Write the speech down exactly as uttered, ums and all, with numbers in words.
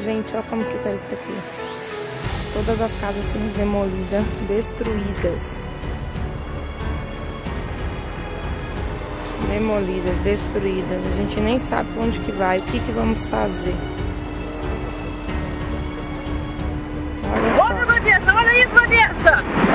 Gente, olha como que tá isso aqui. Todas as casas sendo demolidas, destruídas. Demolidas, destruídas. A gente nem sabe pra onde que vai, o que que vamos fazer. Olha só. Olha, Vanessa, olha isso, Vanessa!